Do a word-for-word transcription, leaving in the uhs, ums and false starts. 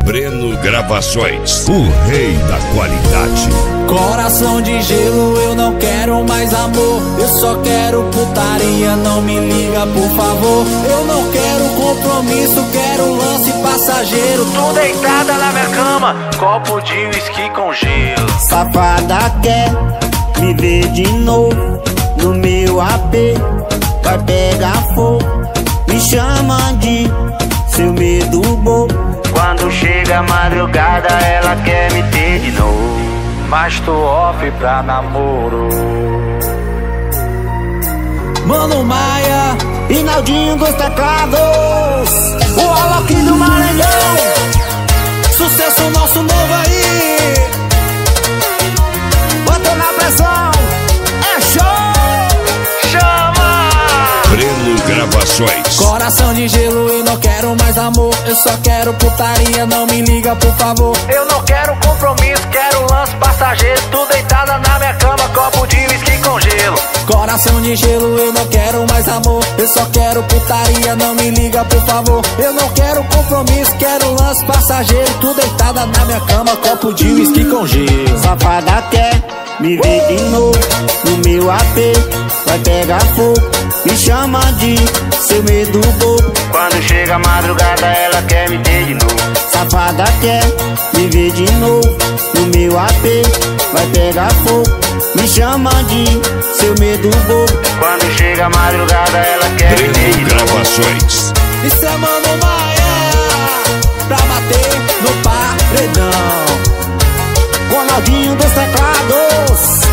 Breno Gravações, o rei da qualidade. Coração de gelo, eu não quero mais amor, eu só quero putaria, não me liga por favor. Eu não quero compromisso, quero lance passageiro. Tu deitada na minha cama, copo de uísque com gelo. Safada quer me ver de novo no meu A P, vai pegar fogo, me chama de seu medo bobo. Quando chega a madrugada ela quer me ter de novo, mas tô off pra namoro. Mano Maia e Naldinho dos teclados, o Alok do Maranhão. Sucesso nosso novo aí, bota na pressão, é show. Chama Breno Gravações. Coração de gelo, eu não quero mais amor, eu só quero putaria, não me liga por favor. Eu não quero compromisso, quero lance passageiro. Tu deitada na minha cama, copo de uísque com gelo. Coração de gelo, eu não quero mais amor, eu só quero putaria, não me liga por favor. Eu não quero compromisso, quero lance passageiro. Tu deitada na minha cama, copo de uísque com gelo. Safada quer me ver de novo no meu A P, vai pegar fogo, me chama de seu medo bobo. Quando chega a madrugada ela quer me ter de novo. Safada quer me ver de novo no meu A P, vai pegar fogo, me chama de seu medo bobo. Quando chega a madrugada ela quer me ter de novo. Gravações. Isso é Mano Maia, pra bater no paredão. Ronaldinho dos teclados.